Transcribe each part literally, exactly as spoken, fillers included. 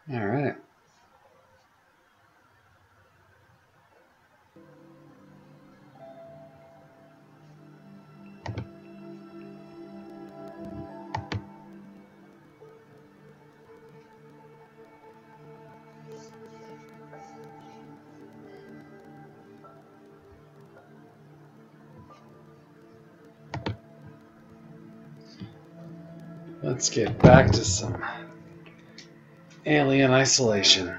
All right. Let's get back to some Alien Isolation.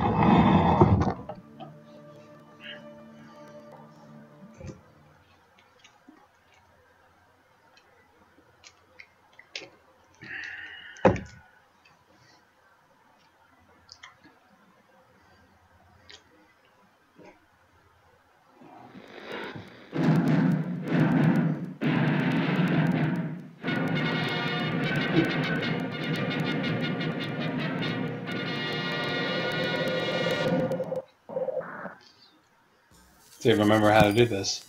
Do you remember how to do this?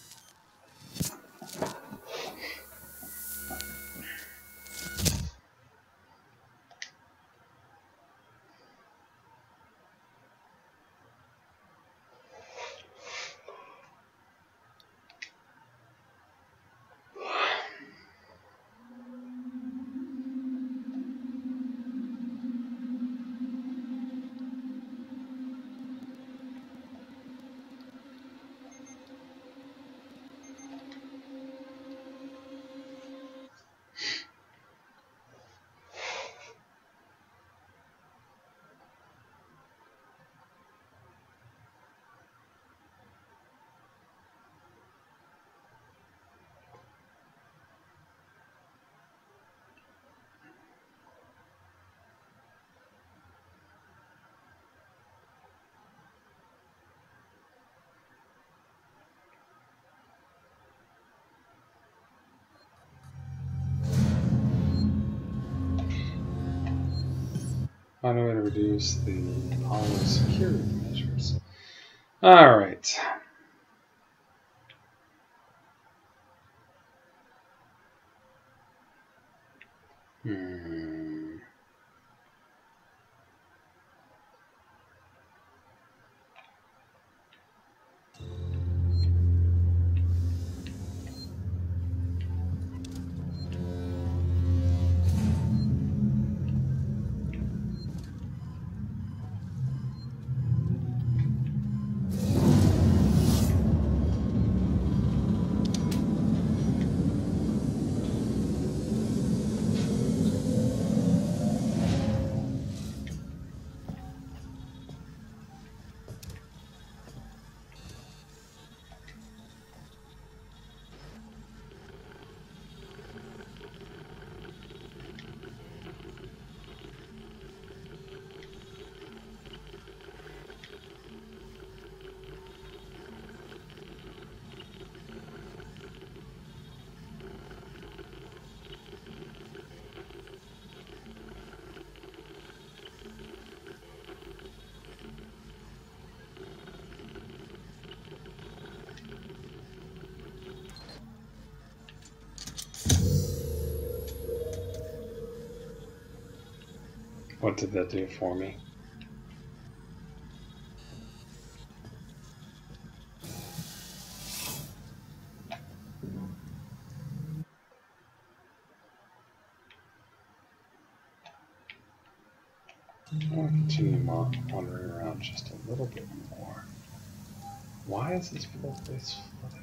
Find a way to reduce the Apollo security measures. All right. Hmm. What did that do for me? I want to continue wandering around just a little bit more. Why is this full place flooded?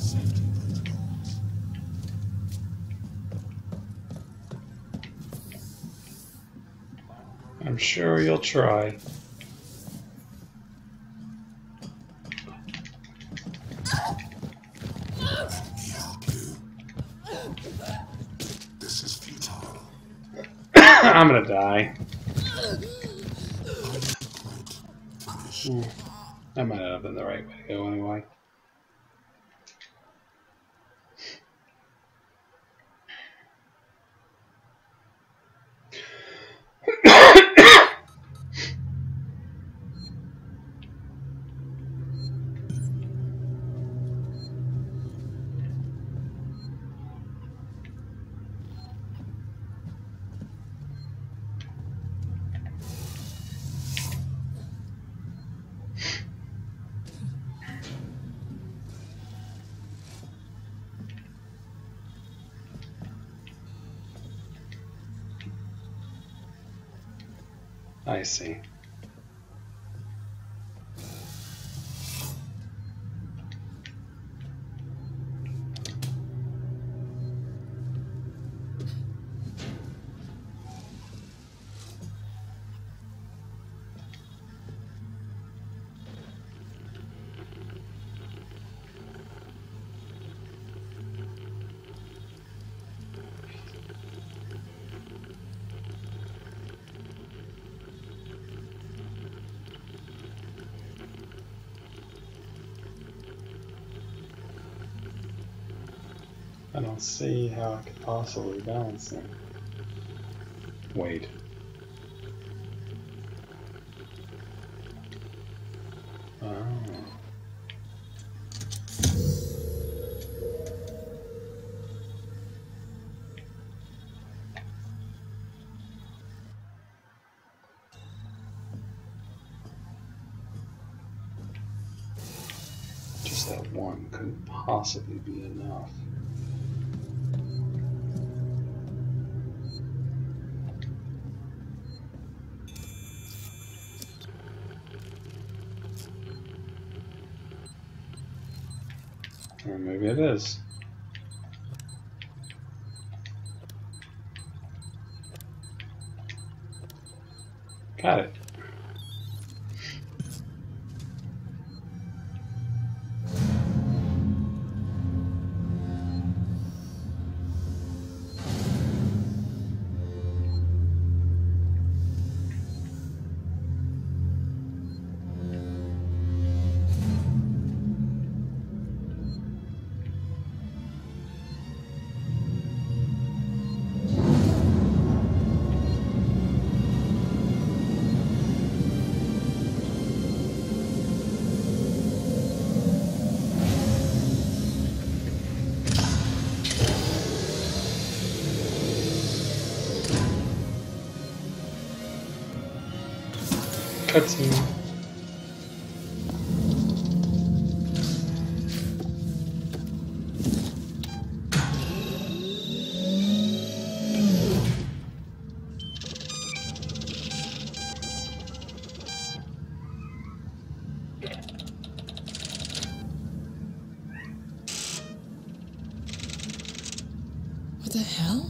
I'm sure you'll try. This is futile. I'm gonna die. Hmm. That might not have been the right way to go anyway. I see. I don't see how I could possibly balance them. Wait. Oh. Just that one couldn't possibly be enough. Or maybe it is. Got it. Cutscene. What the hell?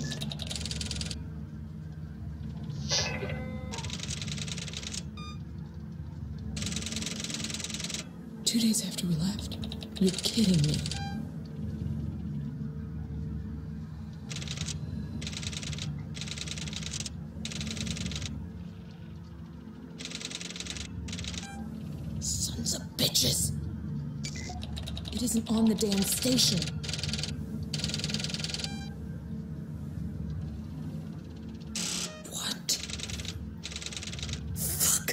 Two days after we left. You're kidding me. Sons of bitches. It isn't on the damn station. What? Fuck.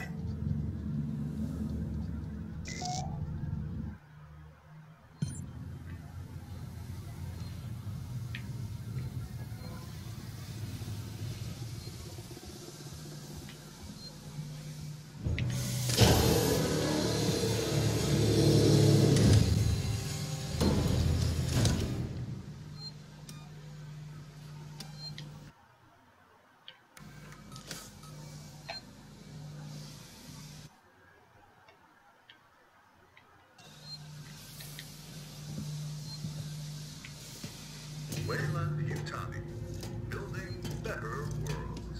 Yutani, building better worlds.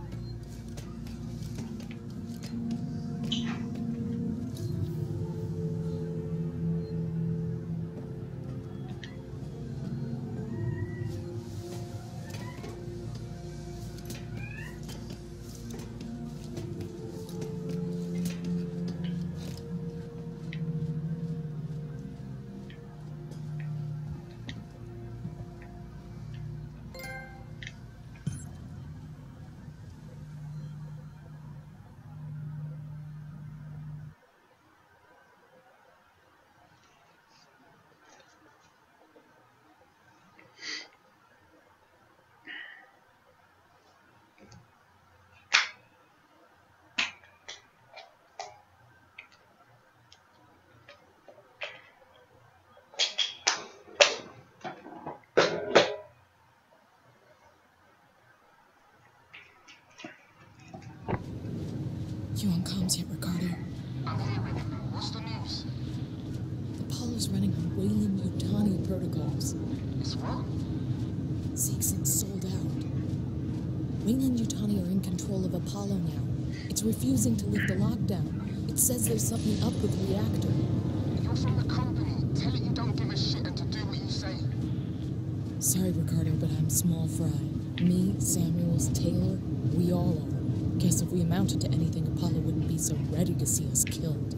You on comms yet, Ricardo? I'm hearing it. What's the news? Apollo's running on Wayland Yutani protocols. It's what? Seegson sold out. Wayland Yutani are in control of Apollo now. It's refusing to lift the lockdown. It says there's something up with the reactor. You're from the company. Tell it you don't give a shit and to do what you say. Sorry, Ricardo, but I'm small fry. Me, Samuels, Taylor, we all are. Guess if we amounted to anything, Apollo wouldn't be so ready to see us killed.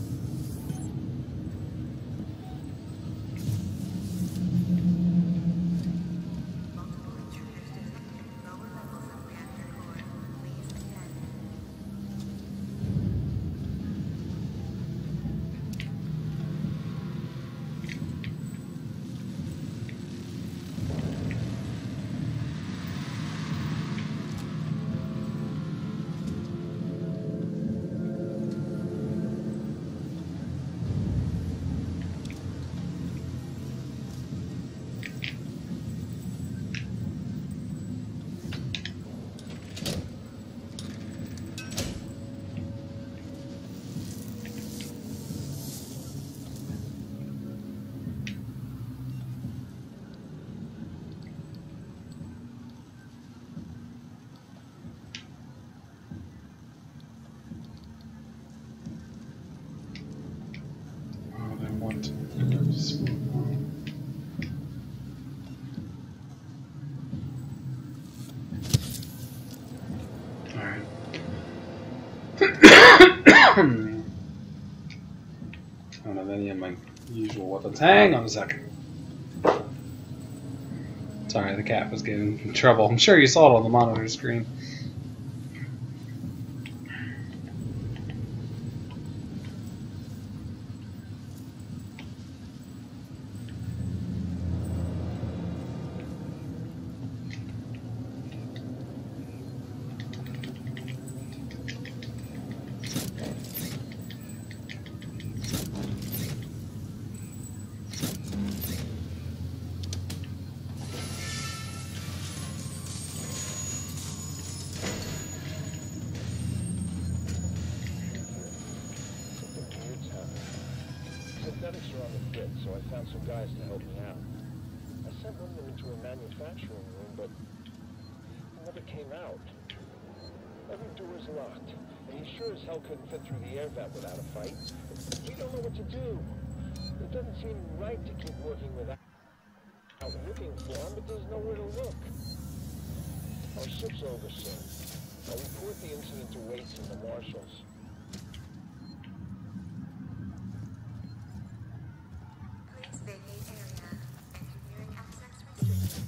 I don't have any of my usual weapons. Hang on a second. Sorry, the cat was getting in trouble. I'm sure you saw it on the monitor screen. Synthetics are on the grid, so I found some guys to help me out. I sent one of them into a manufacturing room, but he never came out. Every door is locked, and he sure as hell couldn't fit through the air vent without a fight. We don't know what to do. It doesn't seem right to keep working without looking for him, but there's nowhere to look. Our ship's over soon. I'll report the incident to Waits and the marshals. Please vacate area. Engineering access restricted.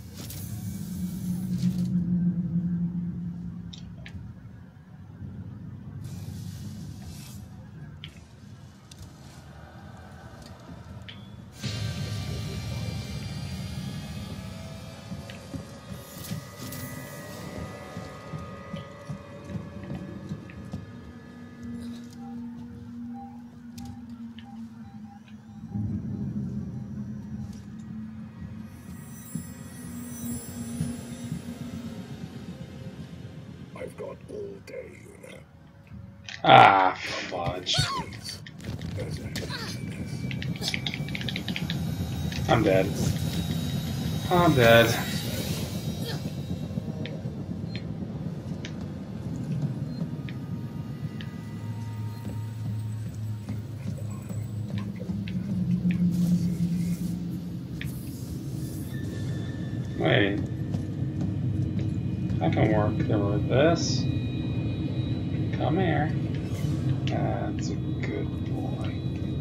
I've got all day, you know. Ah, fudge. There's a I'm dead. I'm dead. Wait. I can work with this. Come here. That's a good boy.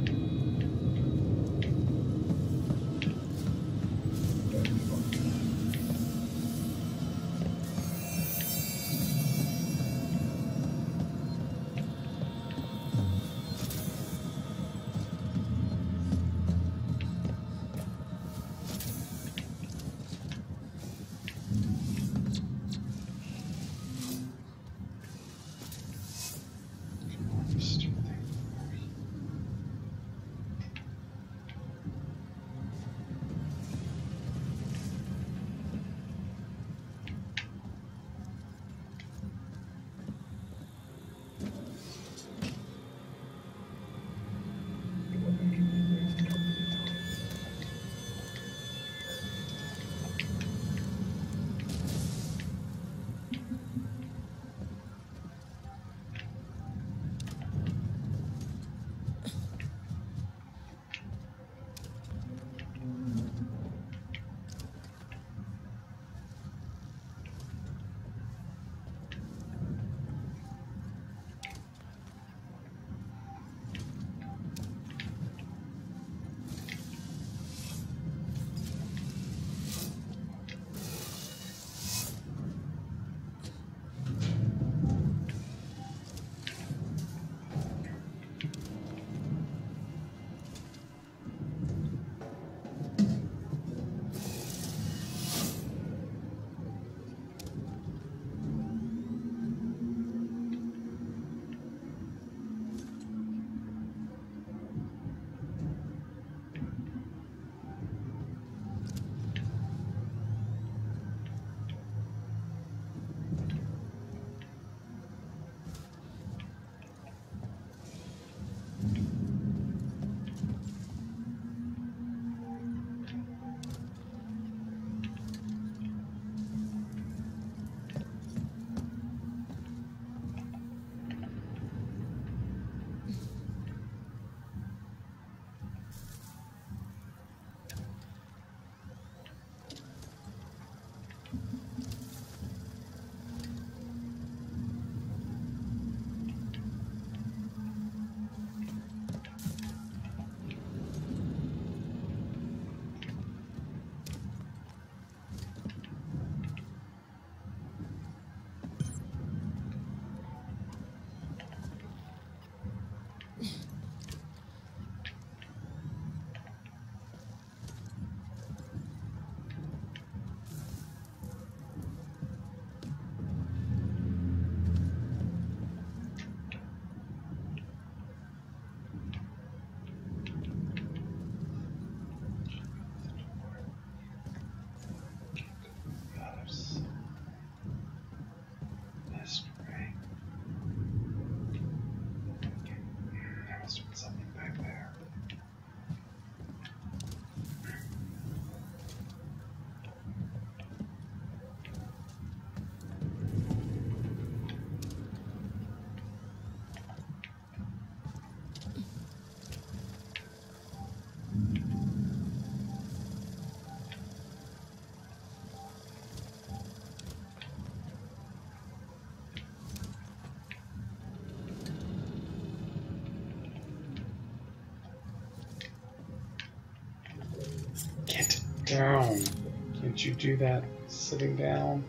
Get down. Can't you do that sitting down?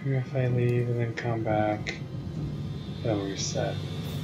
If I leave and then come back, it'll reset.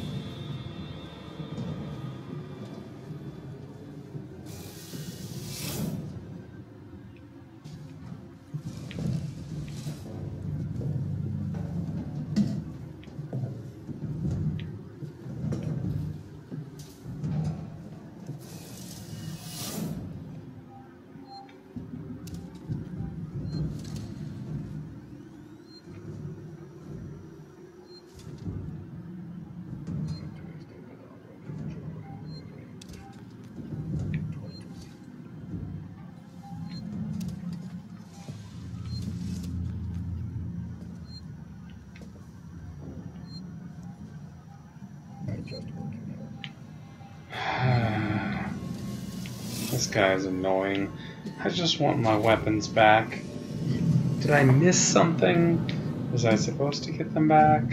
This guy's annoying. I just want my weapons back. Did I miss something? Was I supposed to get them back?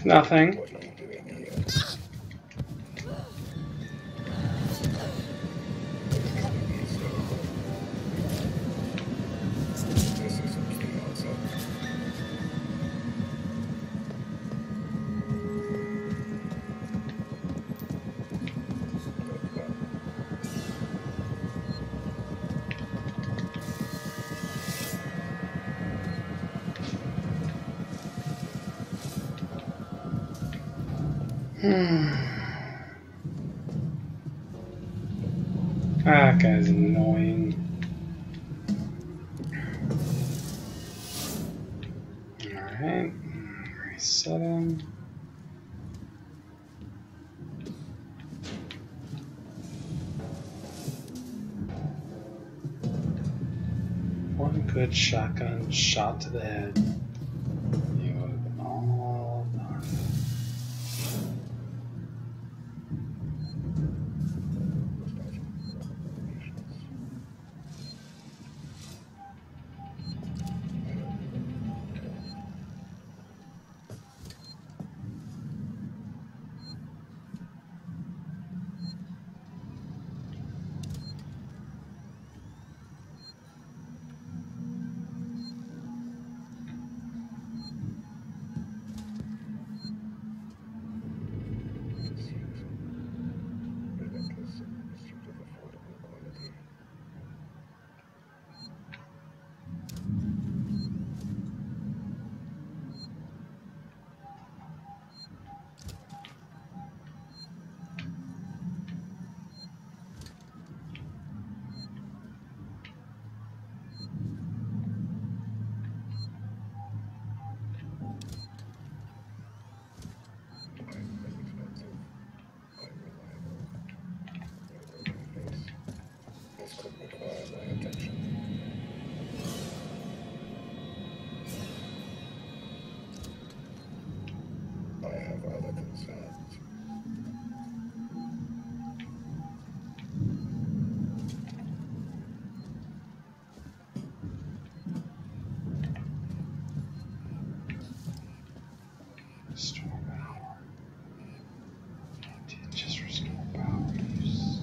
Nothing. What are you doing here? This isn't the answer. Hmm. That guy's annoying. Alright. Resetting. One good shotgun shot to the head. You would have been all done. Relentless and pursuit of affordable quality. I'm inexpensive. I'm reliable. No broken face. This could require my attention. I have other concerns. Restore power. Did just restore power use.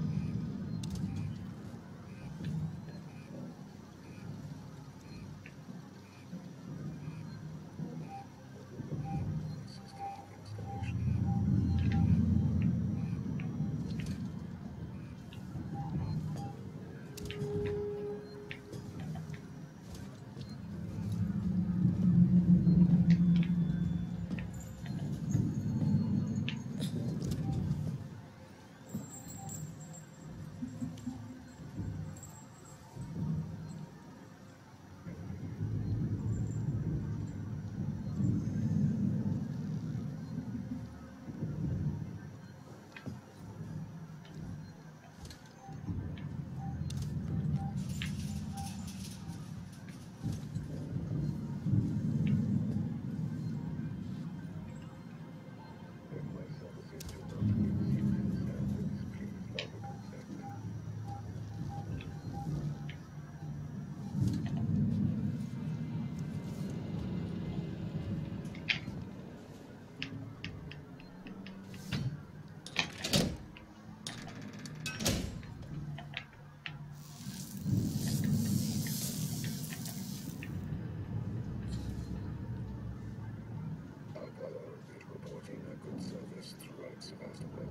If my services do not meet secret standards, please log a complaint. Apollo is reporting a good service throughout Sevastopol.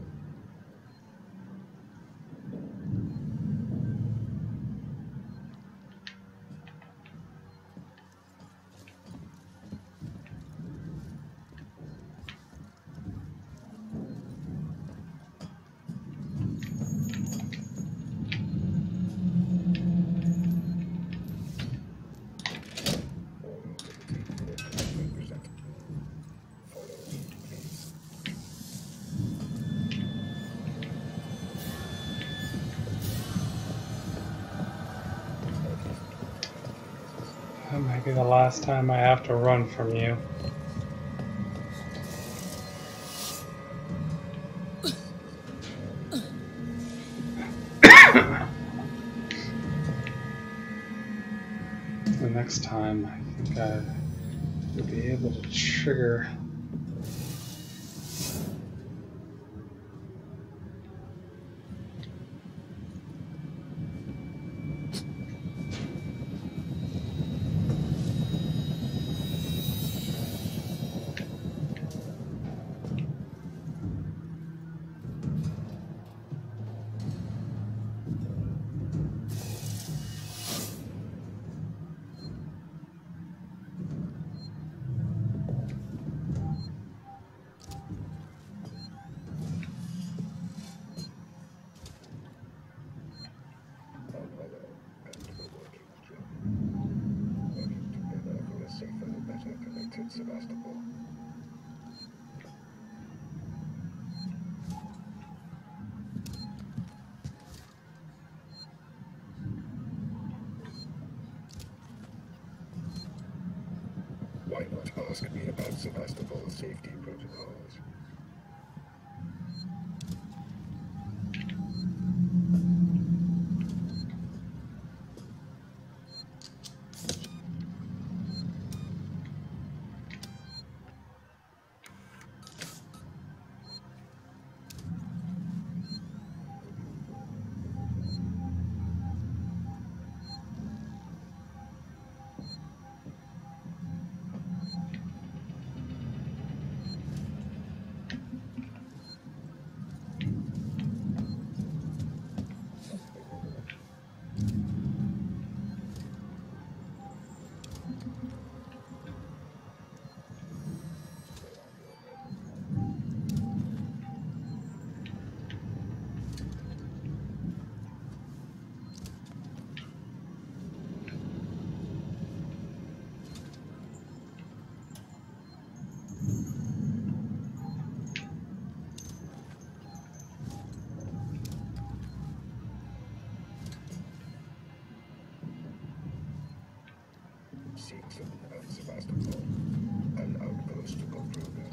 All mobility vehicles represent. Follow me, please. That might be the last time I have to run from you. The next time, I think I would be able to trigger about Sevastopol. Why not ask me about Sevastopol's safety protocols? Seegson of Sevastopol, an outpost of progress.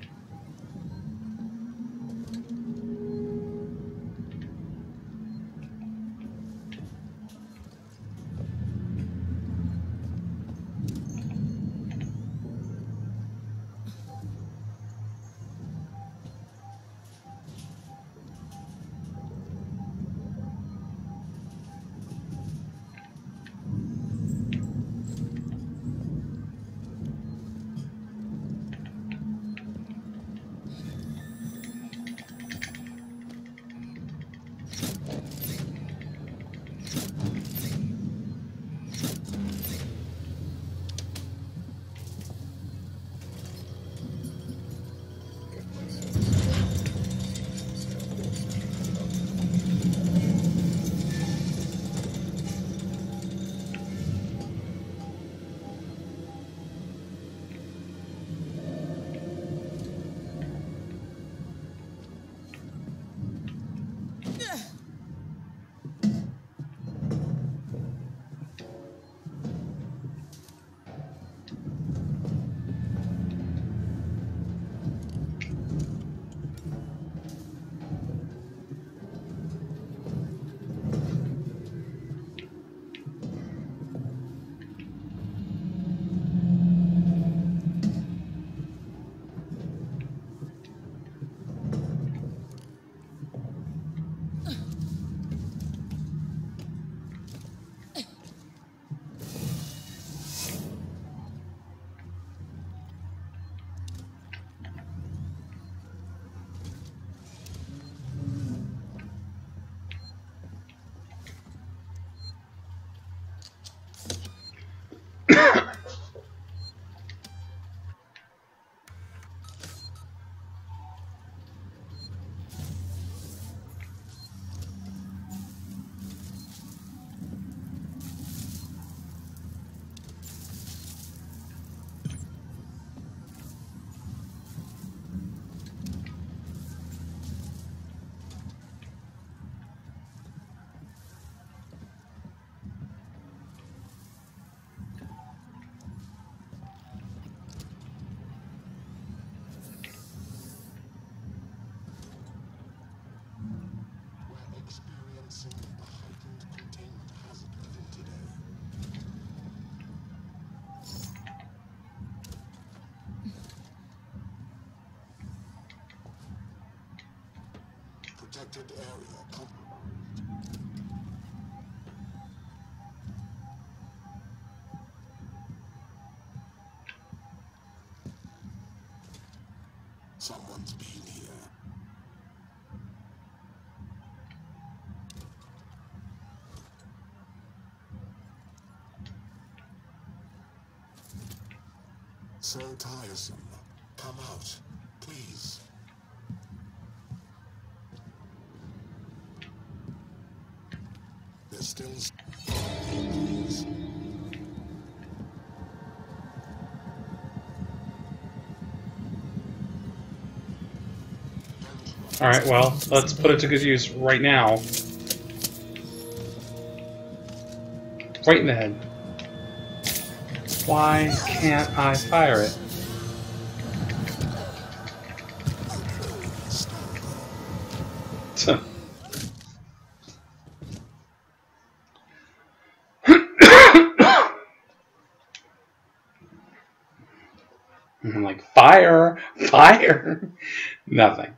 Protected area. Com Someone's been here. So tiresome. Come out, please. There's still... Please. Alright, well, let's put it to good use right now. Right in the head. Why can't I fire it? I'm like, fire! Fire! Nothing.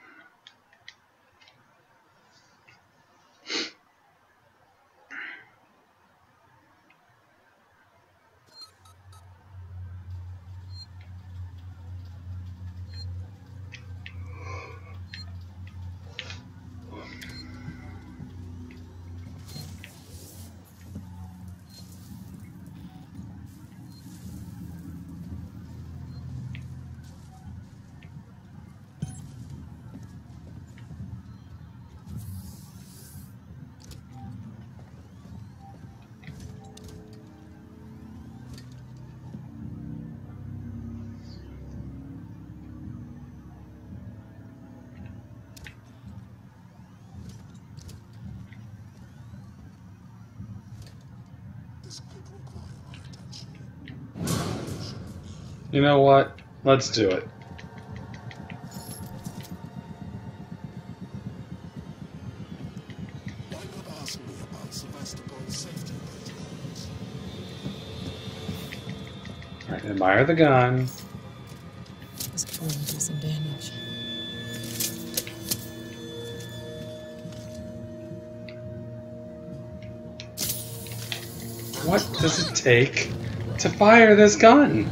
You know what? Let's do it. Why not ask me about Sevastopol's safety protocols? Alright, admire the gun. This could really do some damage. What does it take to fire this gun?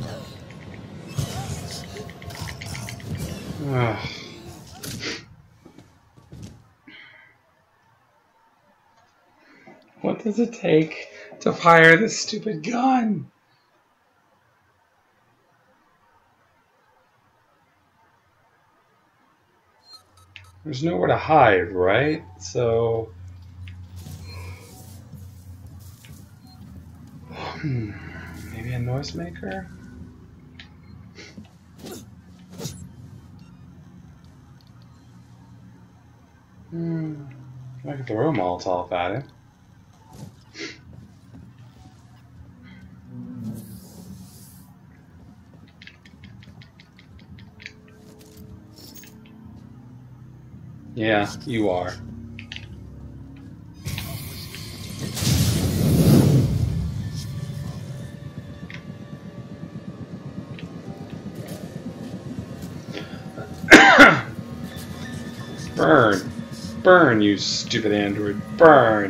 Ugh. What does it take to fire this stupid gun? There's nowhere to hide, right? So... Hmm, maybe a noisemaker? Hmm, I could throw a Molotov at it. Yeah, you are. Burn. Burn, you stupid android. Burn.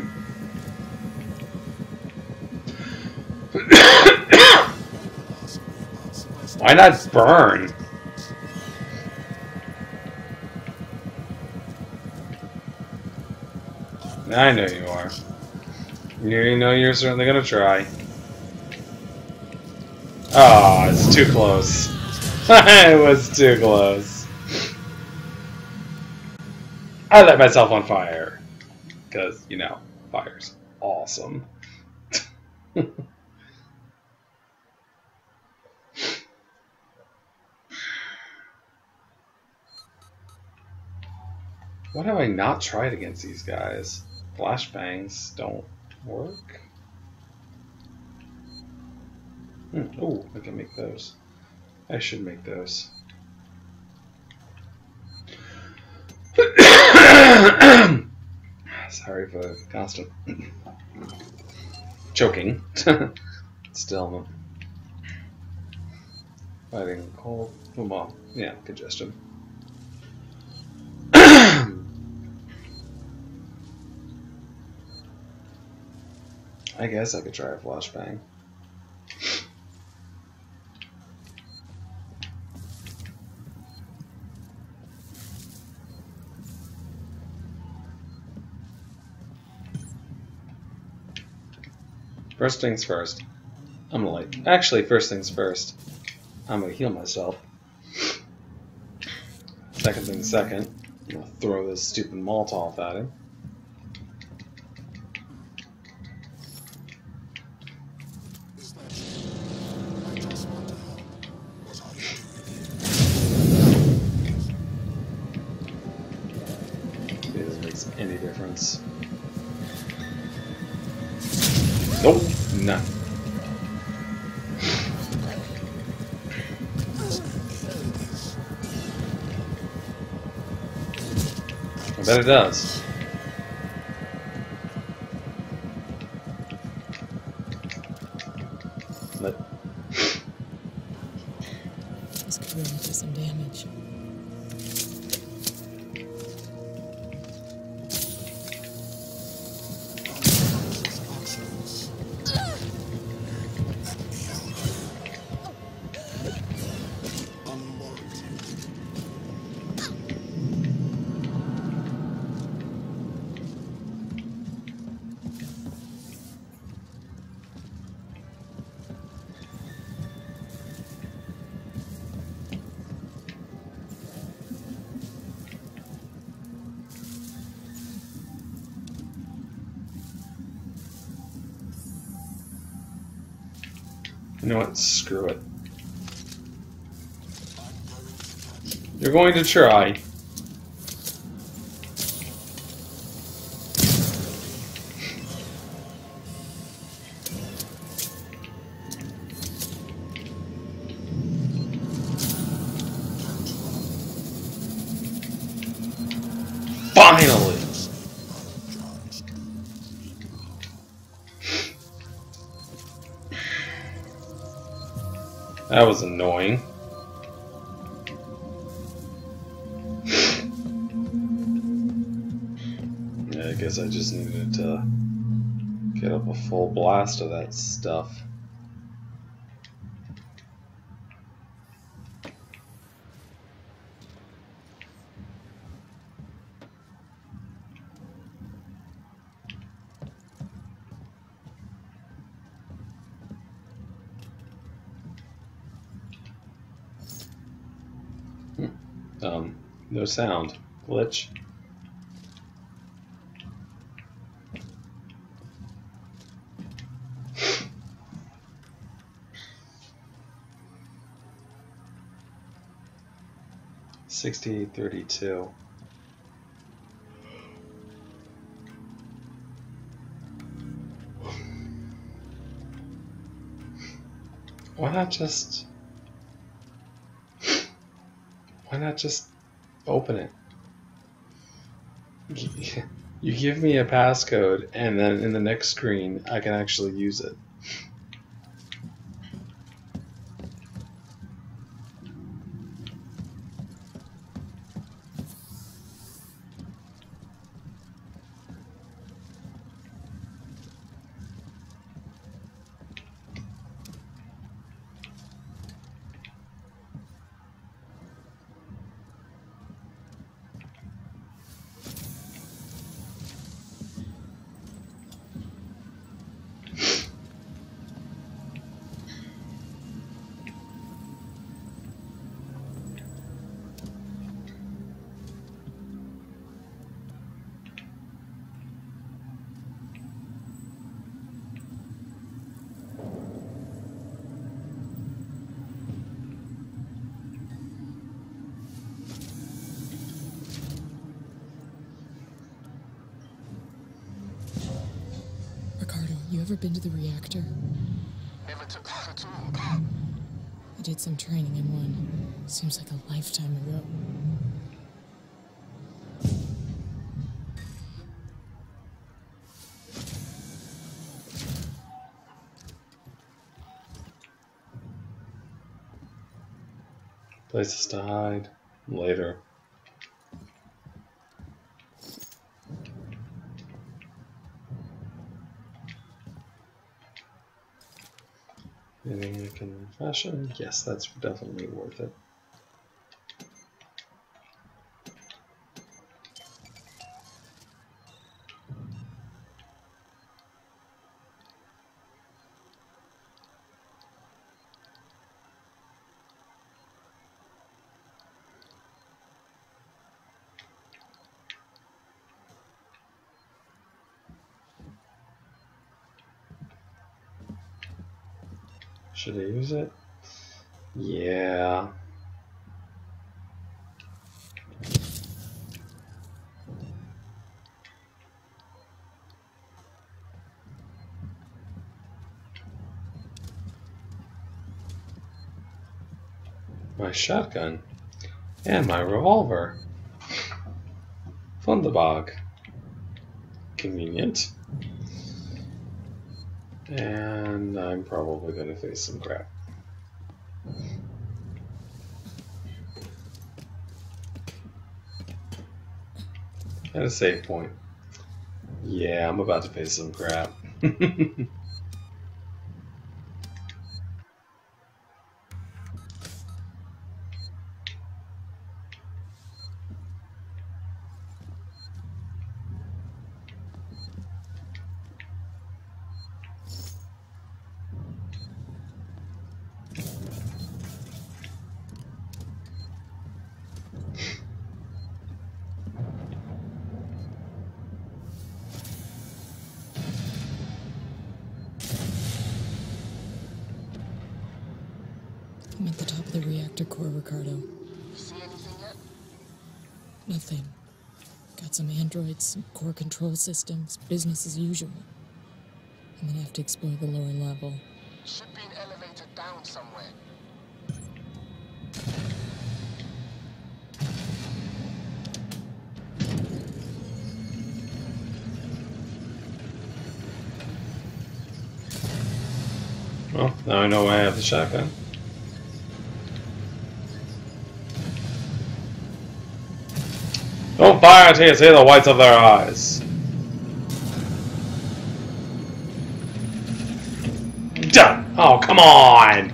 Why not burn? I know you are. You know you're certainly gonna try. Oh, it's too close. It was too close. I lit myself on fire. Because, you know, fire's awesome. Why have I not tried against these guys? Flashbangs don't work. Hmm. Oh, I can make those. I should make those. Sorry for the constant choking. Still fighting cold. Well, yeah, congestion. I guess I could try a flashbang. First things first. I'm gonna like. Actually, first things first. I'm gonna heal myself. Second thing second. I'm gonna throw this stupid Molotov at him. Nope, no. I bet it does. But This could really do some damage. you know what? Screw it. You're going to try. Finally! That was annoying. Yeah, I guess I just needed to get up a full blast of that stuff. Um, no sound. Glitch. Sixty-eight thirty-two. Why not just... Why not just open it? You give me a passcode, and then in the next screen, I can actually use it. Ricardo, you ever been to the reactor? Never took that at all. I did some training in one. Seems like a lifetime ago. Places to hide. Later. Getting a confession? Yes, that's definitely worth it. Should I use it? Yeah. my shotgun, and my revolver. Thunderbug. Convenient. And I'm probably going to face some crap. At a save point. Yeah, I'm about to face some crap. I'm at the top of the reactor core, Ricardo. You see anything yet? Nothing. Got some androids, some core control systems, business as usual. I'm gonna have to explore the lower level. Should be an elevator down somewhere. Well, now I know I have the shotgun. Don't fire until you see the whites of their eyes. Done. Oh, come on!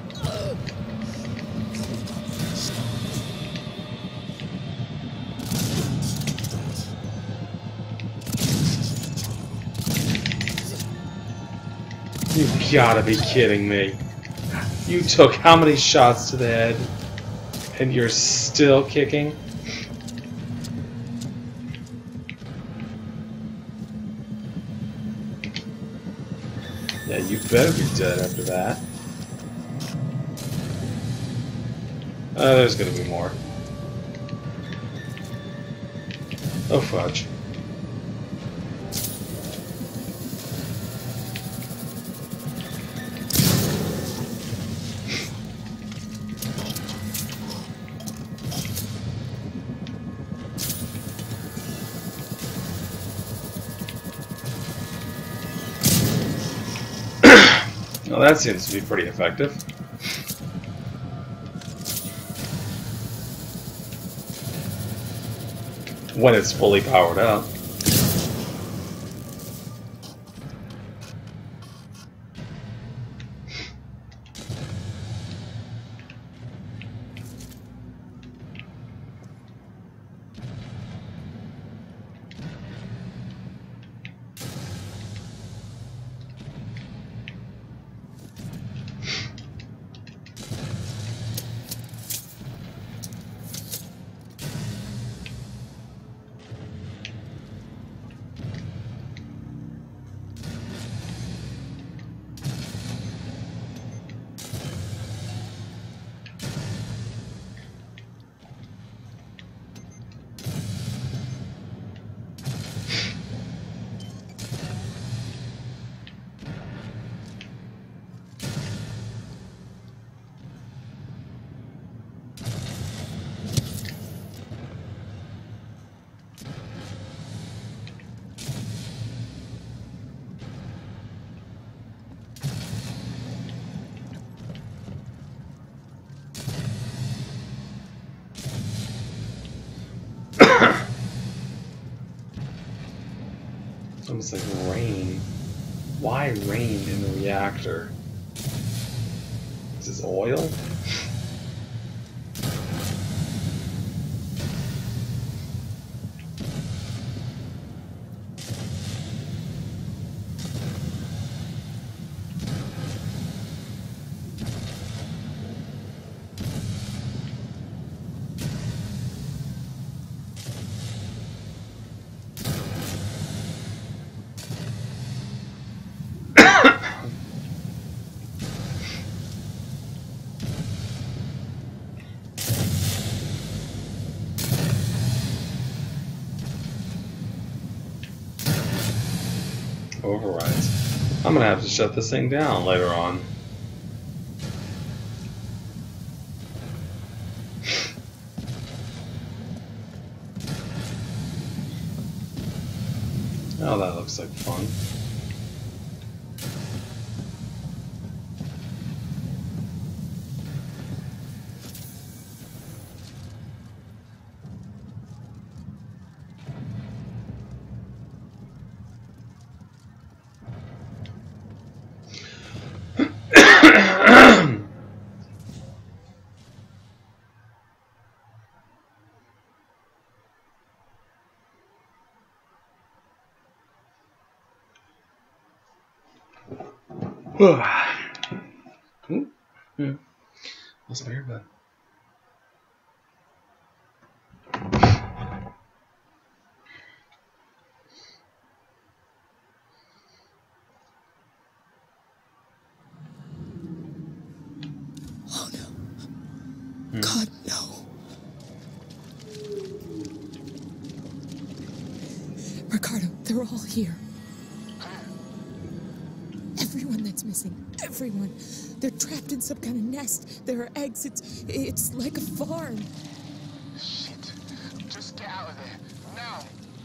You gotta be kidding me. You took how many shots to the head, and you're still kicking? Yeah, you better be dead after that. Uh, there's gonna be more. Oh, fudge. Well, that seems to be pretty effective. When it's fully powered up. It's almost like rain. Why rain in the reactor? Is this oil? Overrides. I'm gonna have to shut this thing down later on. Oh, that looks like fun. Ooh. Yeah. That's my earbud. Oh no. God, no. Ricardo, they're all here. Everyone that's missing. Everyone. They're trapped in some kind of nest. There are eggs. It's it's like a farm. Shit. Just get out of there. Now.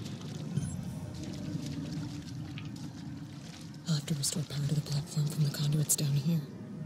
I'll have to restore power to the platform from the conduits down here.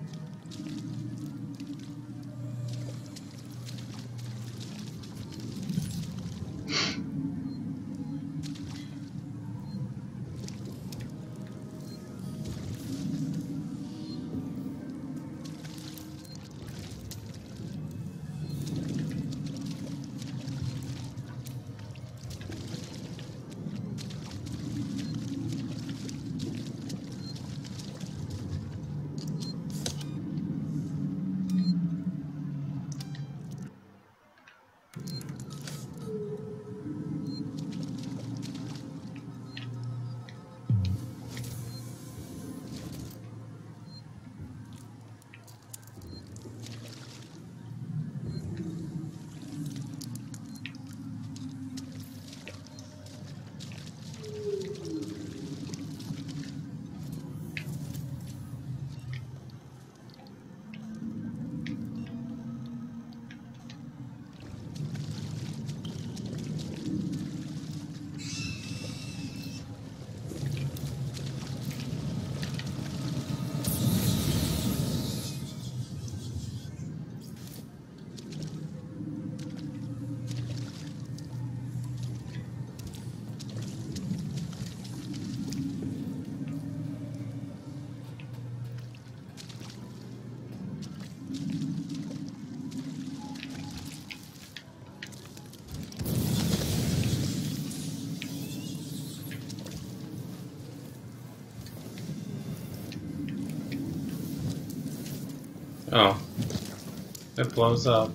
Oh. It blows up.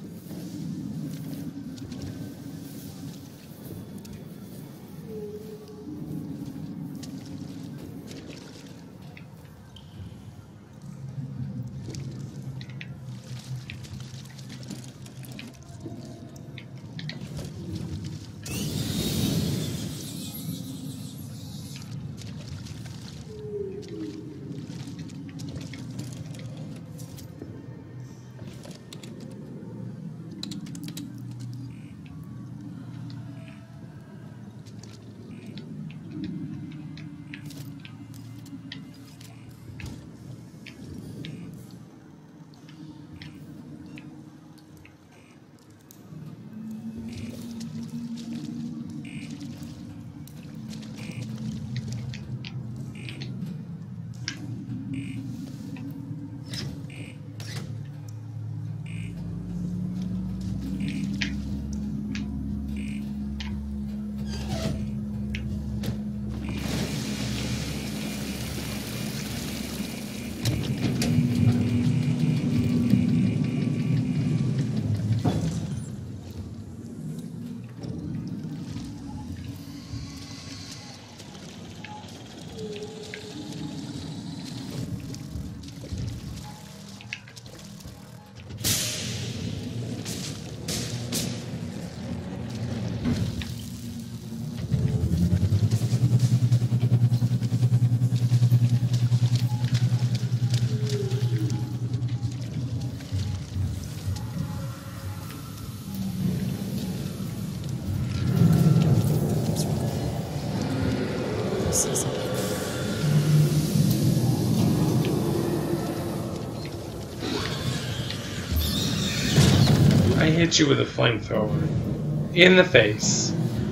I hit you with a flamethrower. In the face.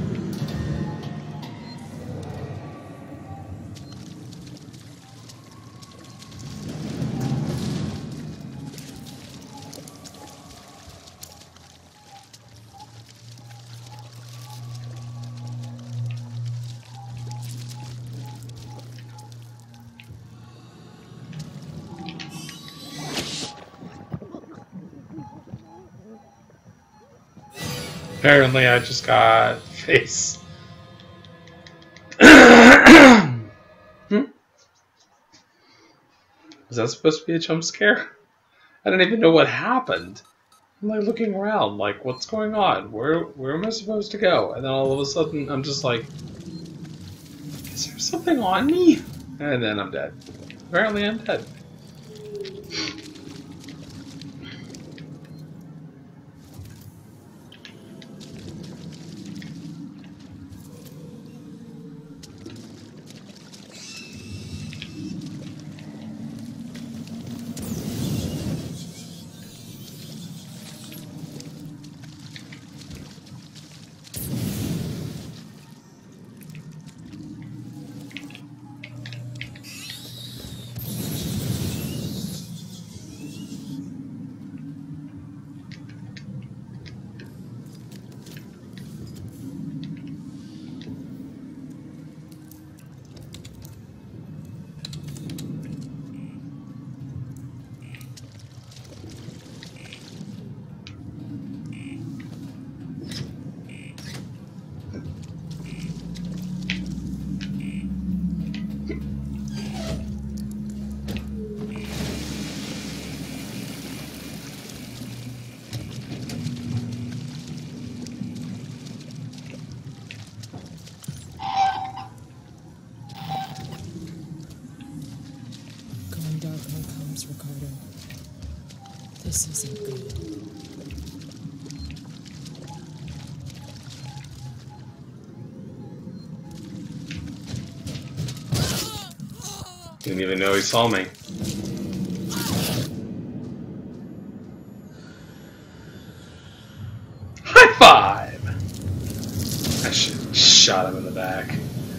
Apparently I just got face. Hmm? Was that supposed to be a jump scare? I don't even know what happened. I'm like looking around, like, what's going on? Where where am I supposed to go? And then all of a sudden I'm just like, is there something on me? And then I'm dead. Apparently I'm dead. Going dark on comms, Ricardo. This isn't good. Didn't even know he saw me. High five! I should have shot him in the back.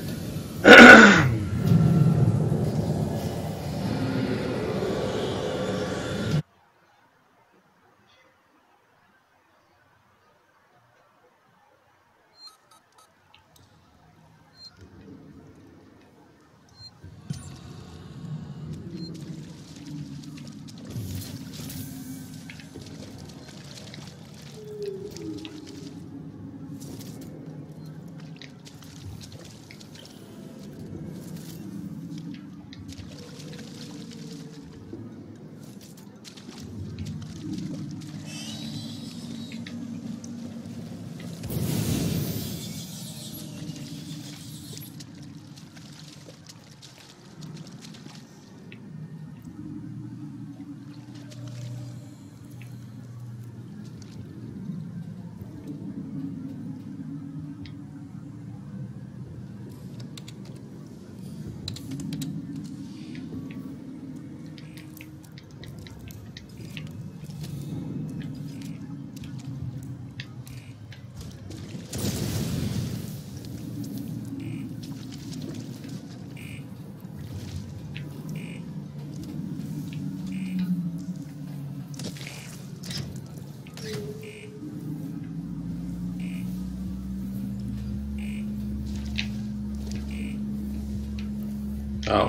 Oh.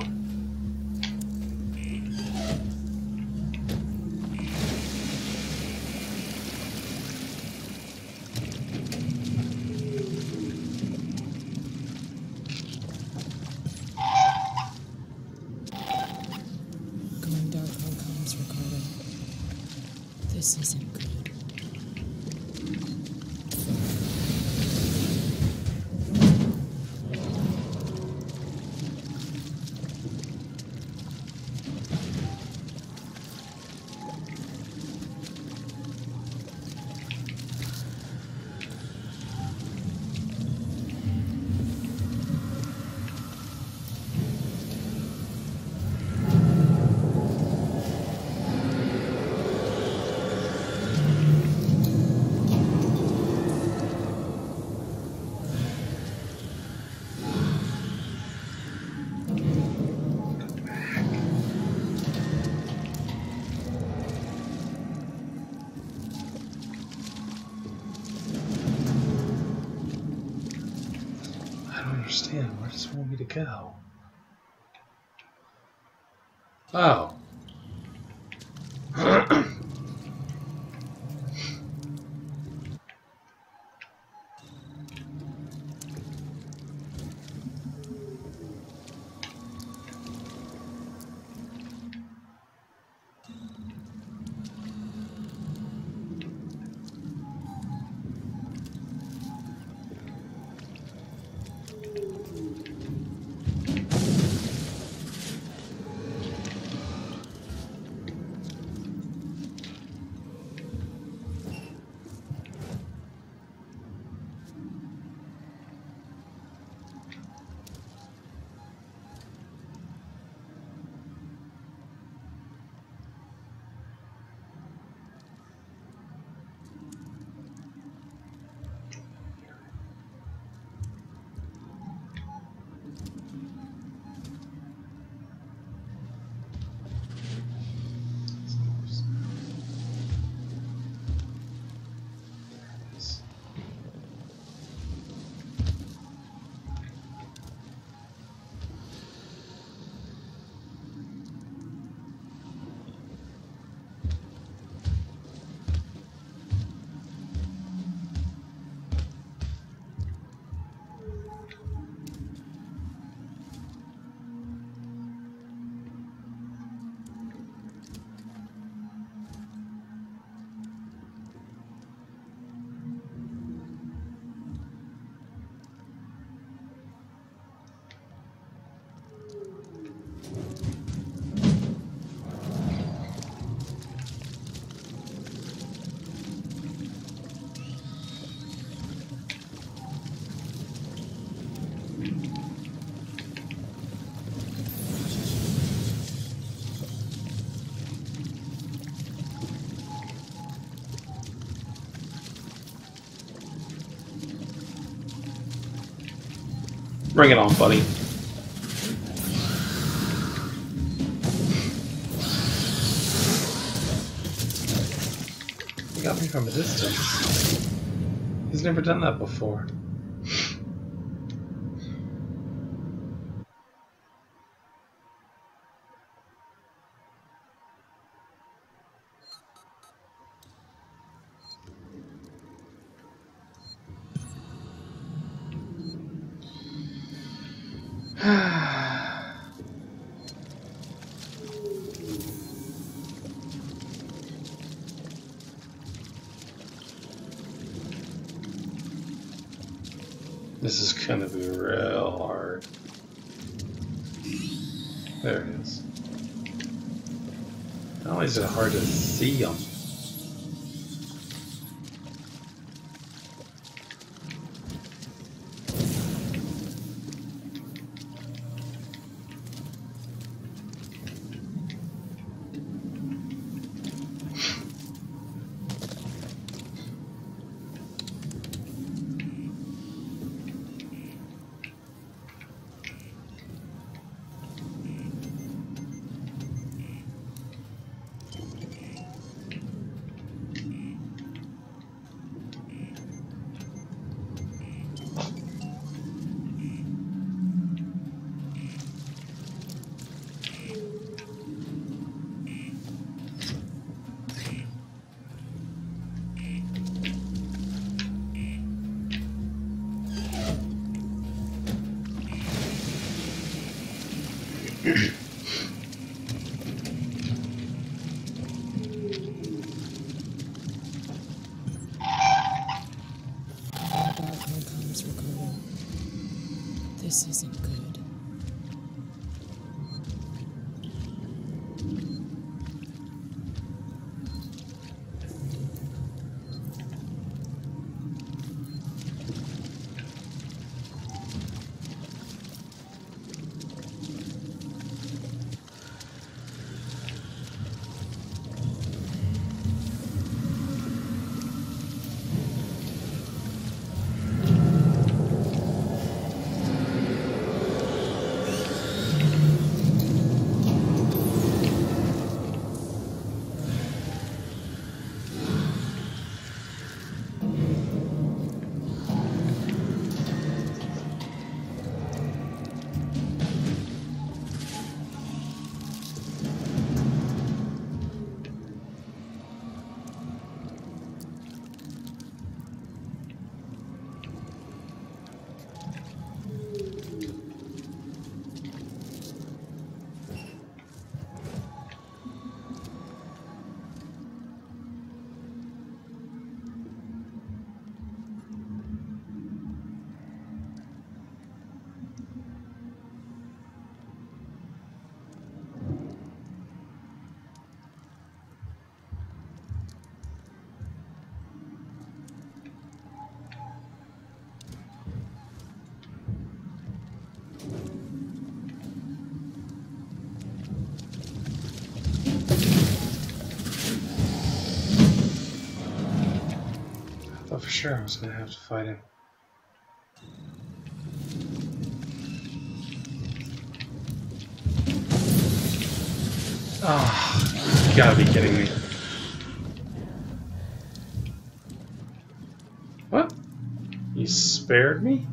Going dark on comms, Ricardo. This isn't good. understand. Where does it want me to go? Oh. Bring it on, buddy. He got me from a distance. He's never done that before. This is gonna be real hard. There it is. Not only is it hard to see them, thought for sure I was gonna have to fight him. Ah, you gotta be kidding me. What? You spared me?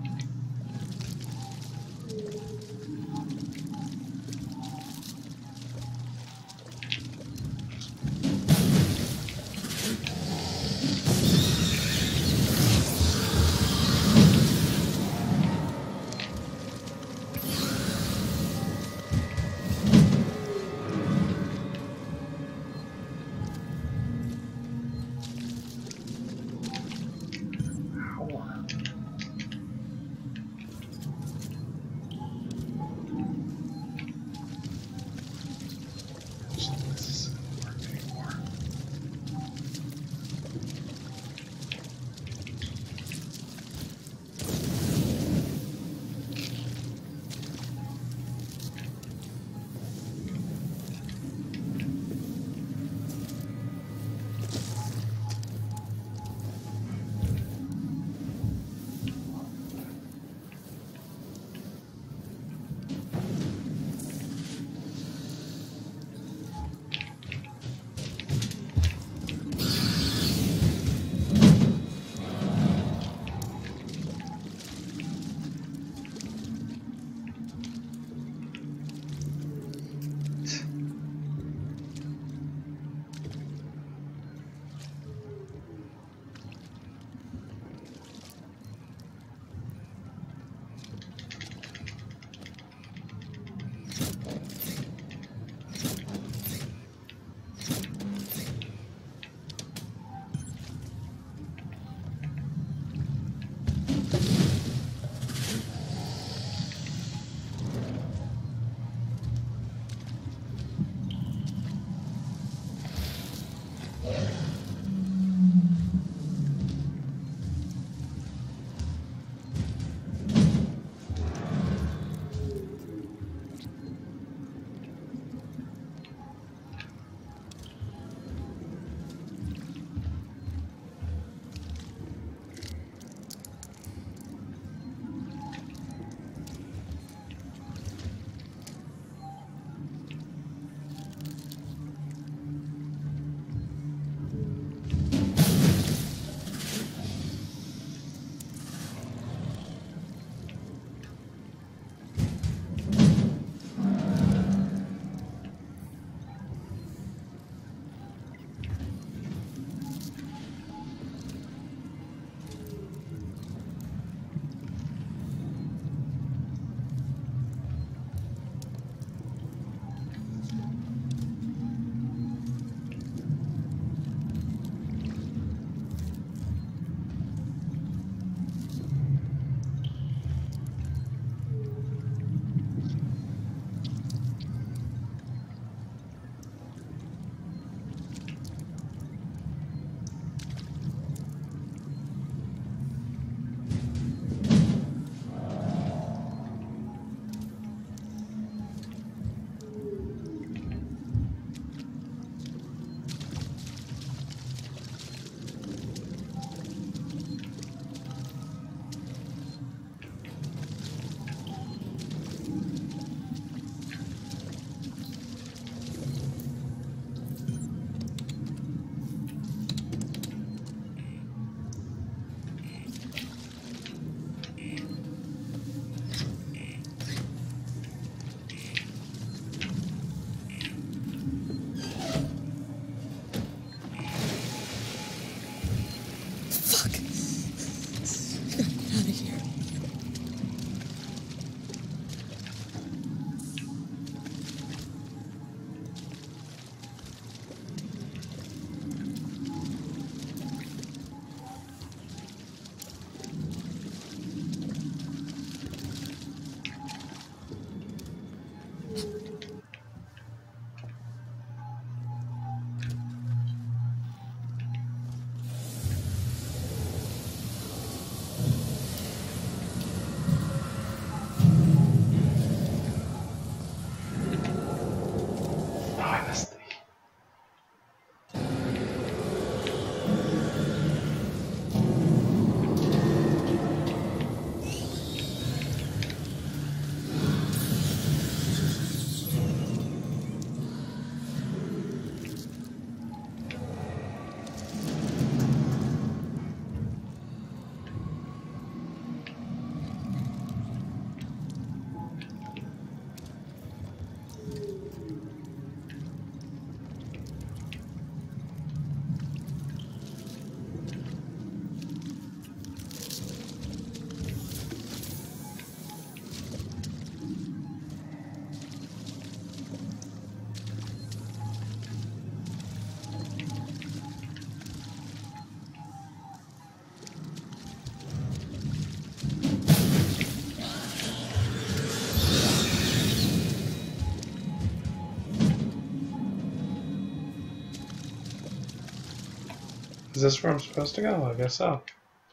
Is this where I'm supposed to go? I guess so.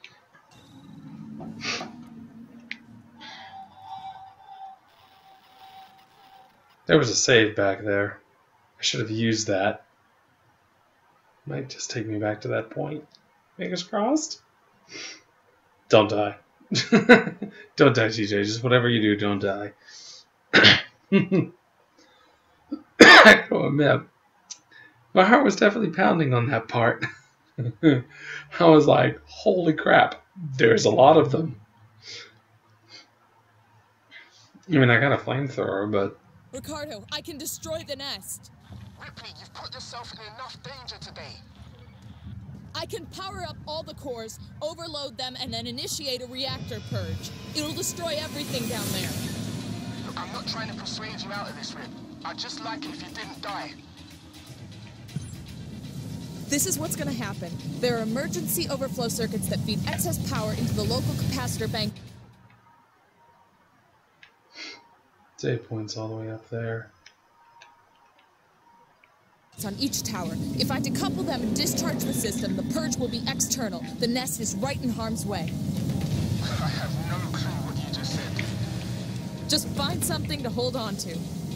There was a save back there. I should have used that. Might just take me back to that point. Fingers crossed. Don't die. Don't die, T J. Just whatever you do, don't die. I gotta admit, my heart was definitely pounding on that part. I was like, holy crap, there's a lot of them. I mean, I got a flamethrower, but... Ricardo, I can destroy the nest. Ripley, you've put yourself in enough danger today. I can power up all the cores, overload them, and then initiate a reactor purge. It'll destroy everything down there. Look, I'm not trying to persuade you out of this, Rip. I'd just like it if you didn't die. This is what's gonna happen. There are emergency overflow circuits that feed excess power into the local capacitor bank. Save points all the way up there. On each tower. If I decouple them and discharge the system, the purge will be external. The nest is right in harm's way. I have no clue what you just said. Just find something to hold on to.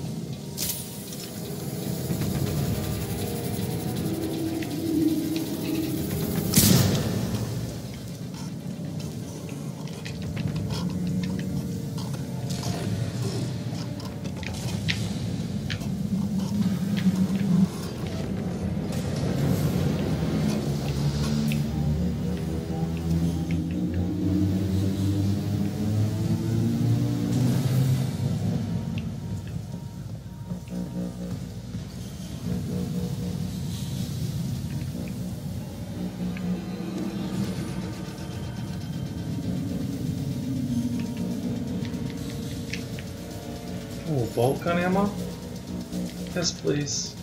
Oh, bolt gun ammo? Yes, please.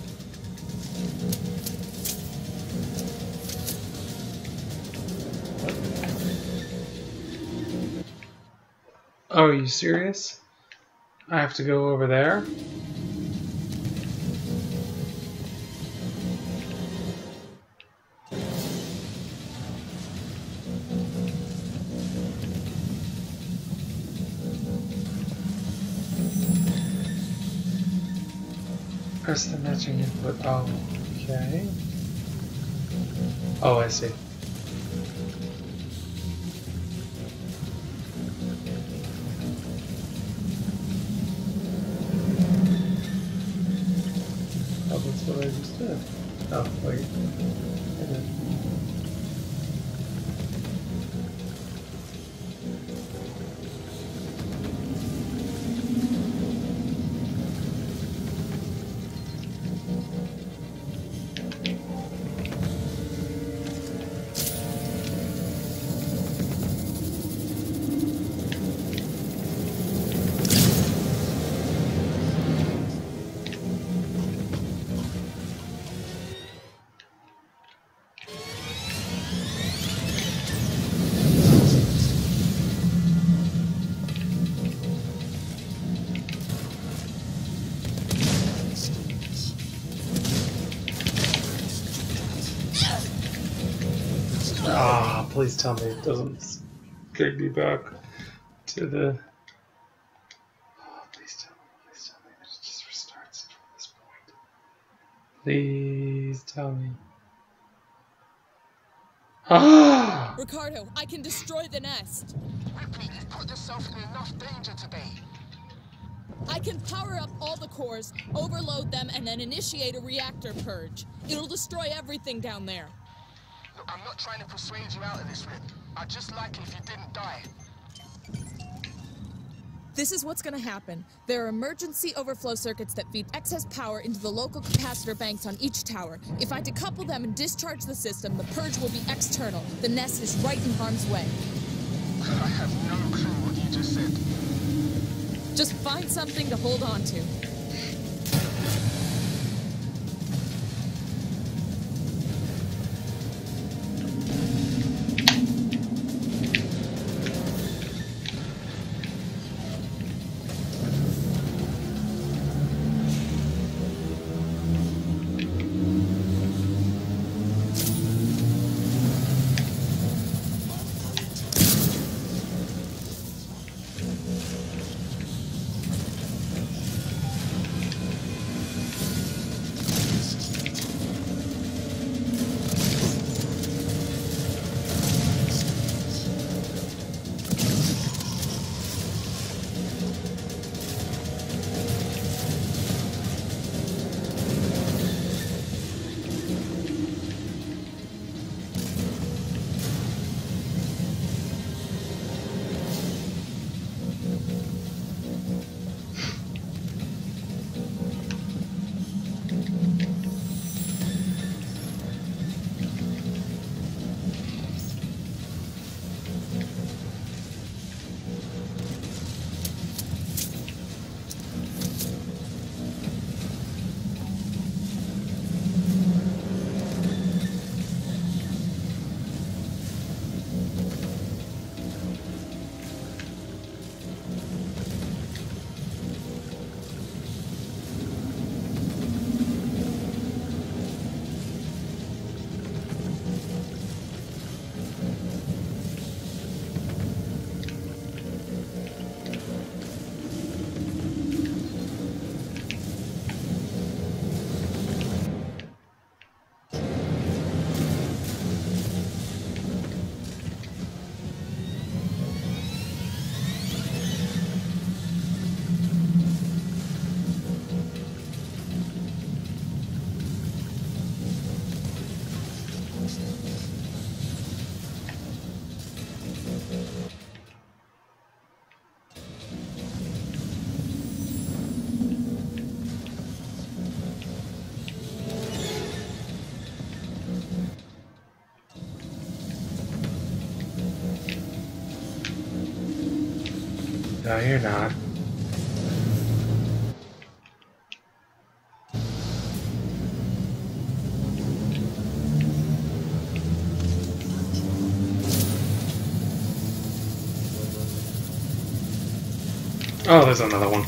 Oh, are you serious? I have to go over there? Press the matching input. Oh, okay. Oh, I see. Oh, that's what I just did. Oh, wait. I did. Ah, please tell me it doesn't kick me back to the... Oh, please tell me, please tell me that it just restarts from this point. Please tell me. Ah! Ricardo, I can destroy the nest. Ripley, you've put yourself in enough danger today. I can power up all the cores, overload them, and then initiate a reactor purge. It'll destroy everything down there. Look, I'm not trying to persuade you out of this, Rip. I'd just like it if you didn't die. This is what's gonna happen. There are emergency overflow circuits that feed excess power into the local capacitor banks on each tower. If I decouple them and discharge the system, the purge will be external. The nest is right in harm's way. I have no clue what you just said. Just find something to hold on to. No, you're not. Oh, there's another one.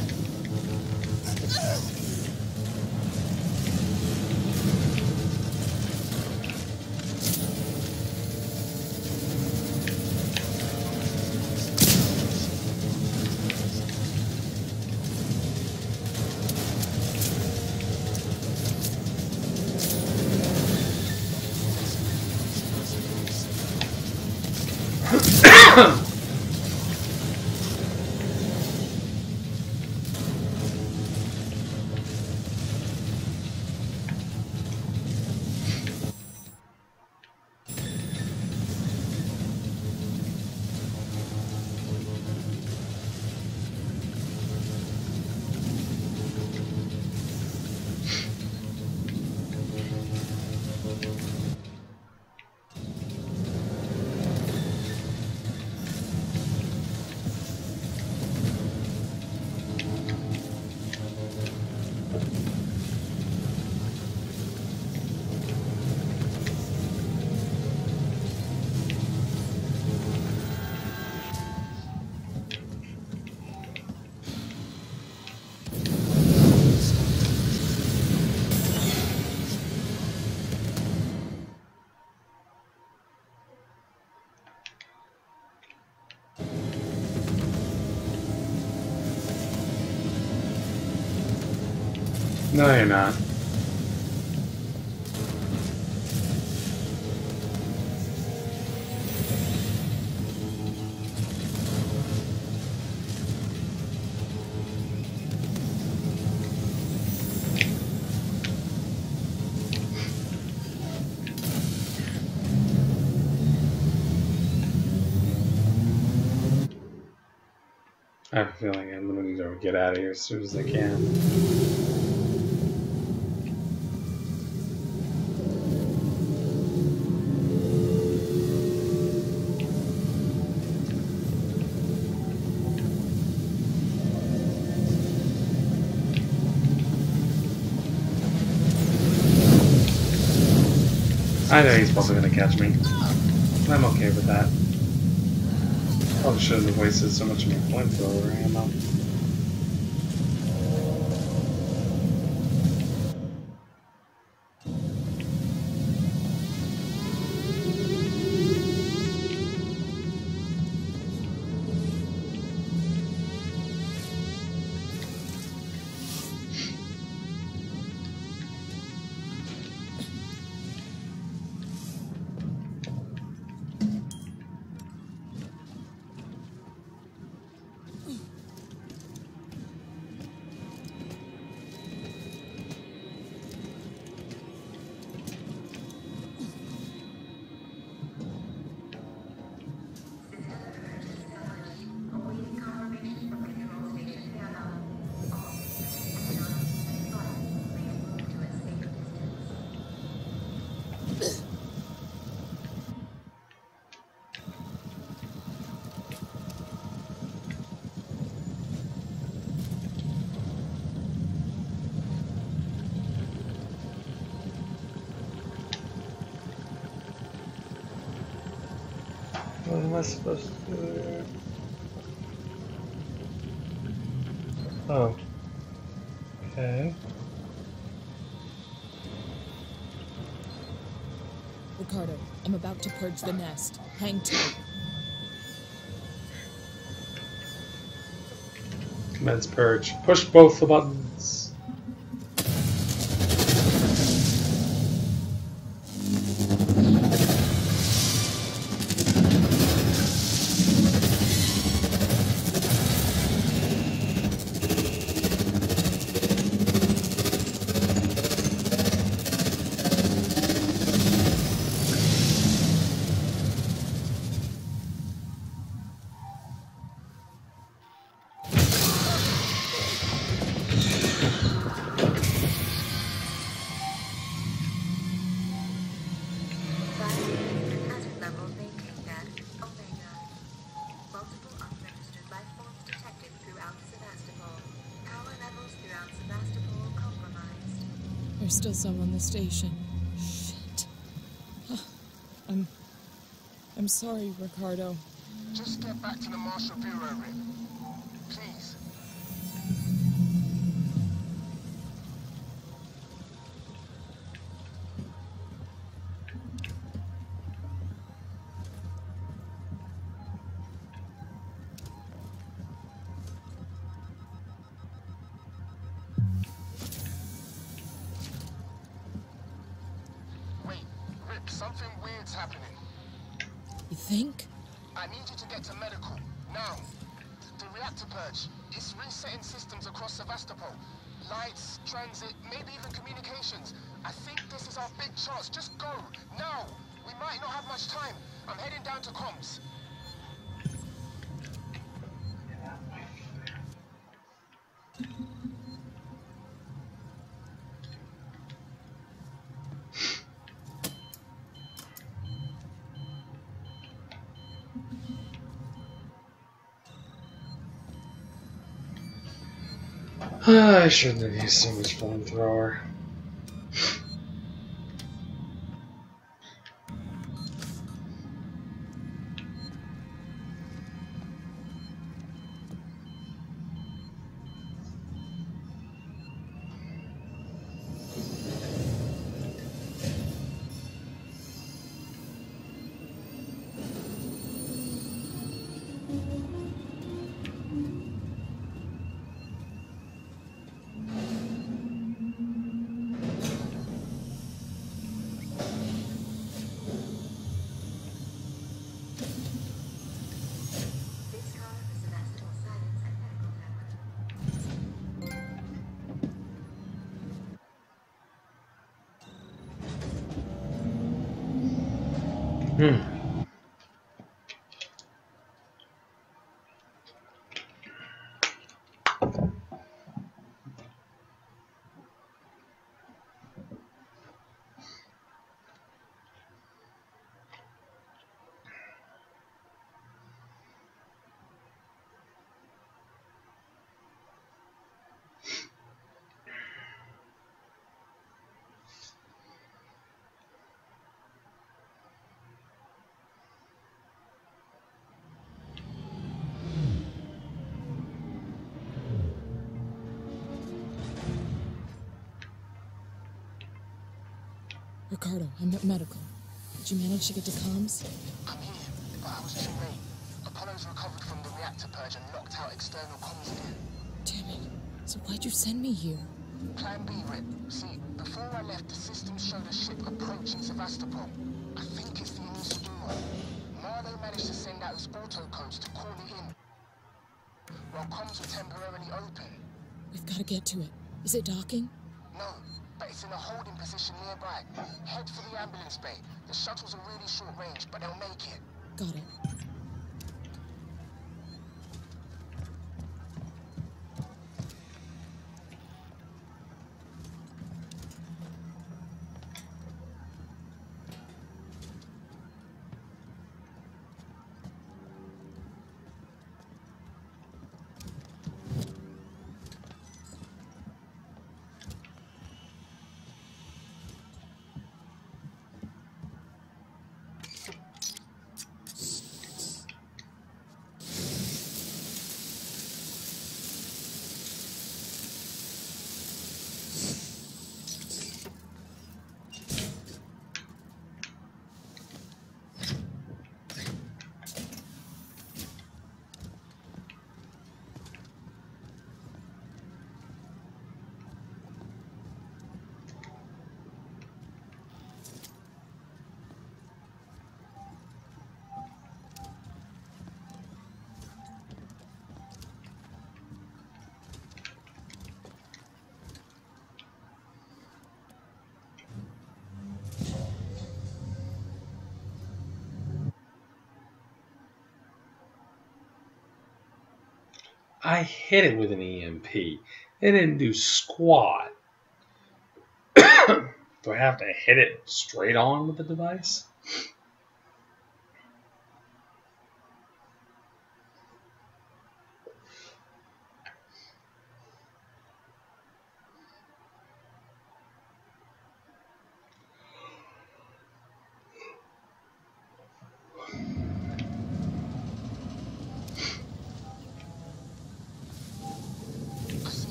No, you're not. I have a feeling I'm gonna need to get out of here as soon as I can. I know he's probably gonna catch me. I'm okay with that. Probably shouldn't have wasted so much of my flamethrower ammo. What am I supposed to do there? Oh. Okay. Ricardo, I'm about to purge the nest. Hang tight. Commence purge. Push both the buttons. There's still some on the station. Shit. Huh. I'm... I'm sorry, Ricardo. Just get back to the Marshall Bureau, Rip. Please. Wait, Rip, something weird's happening. You think? I need you to get to medical, now. The, the reactor purge, it's resetting systems across Sevastopol. Lights, transit, maybe even communications. I think this is our big chance. Just go, now! We might not have much time. I'm heading down to comms. I shouldn't have used so much flamethrower. This car for Sevastopol Science and Medical Tower. Hmm. Ricardo, I'm at medical. Did you manage to get to comms? I'm here, but I was too late. Apollo's recovered from the reactor purge and knocked out external comms again. Damn it. So why'd you send me here? Plan B, Rip. See, before I left, the system showed a ship approaching Sevastopol. I think it's the Inisuduma. Marlowe managed to send out his auto codes to call it in, while comms were temporarily open. We've got to get to it. Is it docking? No, but it's in a holding position nearby. Head for the ambulance bay. The shuttles are really short range, but they'll make it. Got it. I hit it with an E M P. It didn't do squat. Do I have to hit it straight on with the device?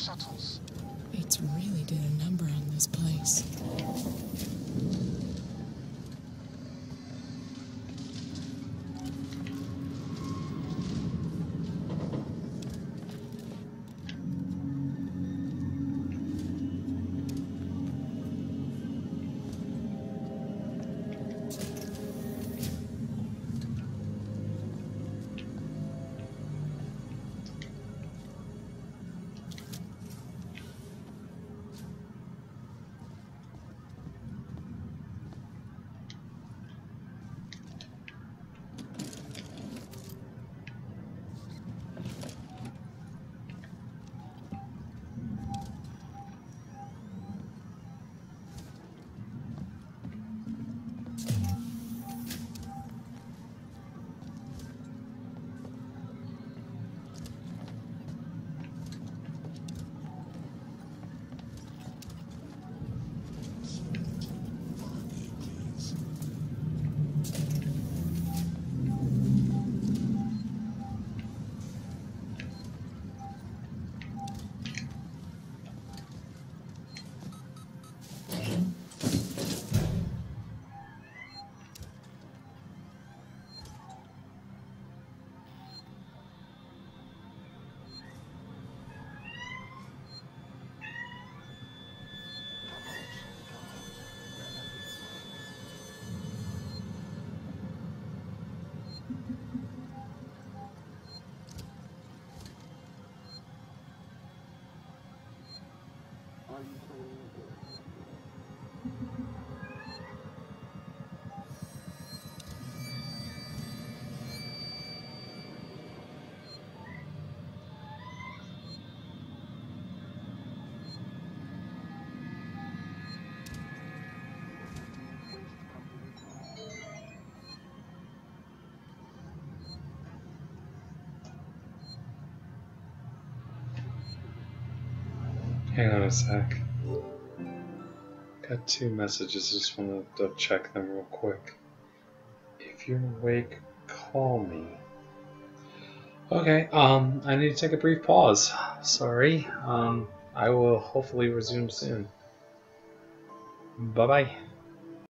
shuttles. It's really did a number on this place. Hang on a sec. Got two messages, just want to double check them real quick. If you're awake, call me. Okay, um, I need to take a brief pause. Sorry. Um, I will hopefully resume soon. Bye-bye.